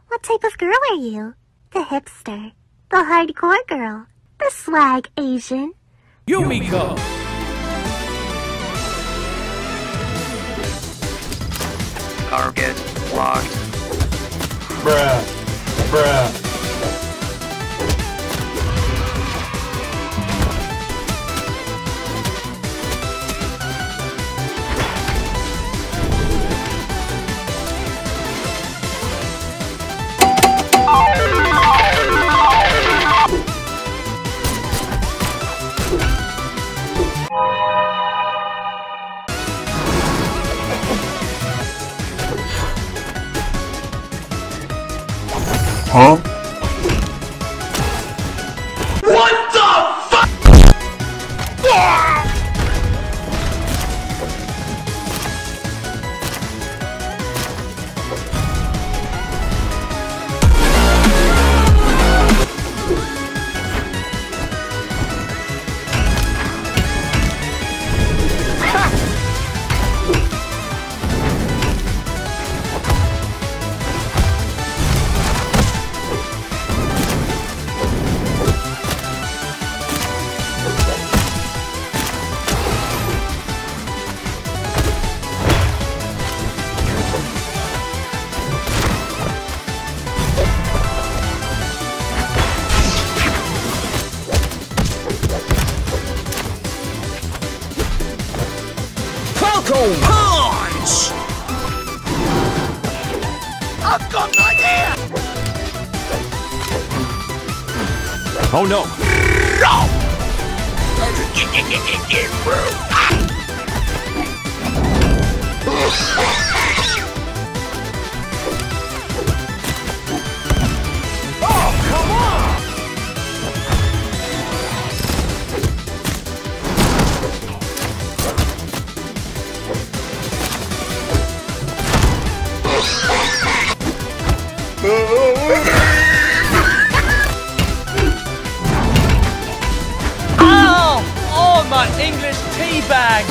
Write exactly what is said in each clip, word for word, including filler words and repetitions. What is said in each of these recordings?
What type of girl are you? The hipster, the hardcore girl, the swag Asian? Yumiko! Target locked. Bruh. Bruh. Huh? What the fuck? Punch! I've got an idea! Oh no! Oh, come on! Oh! Oh, my English tea bag!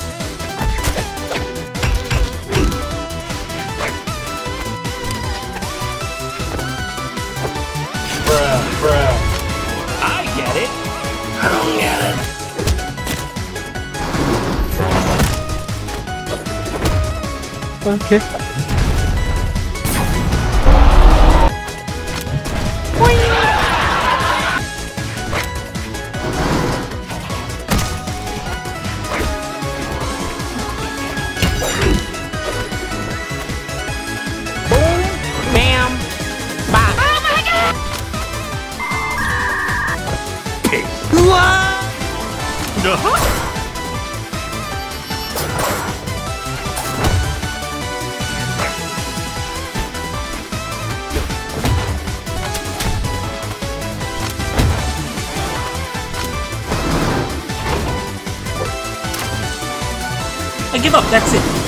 Bruh, bruh. I get it! I don't get it. Okay. Bam! Bop! Oh my god! What? Uh-huh. I give up, that's it.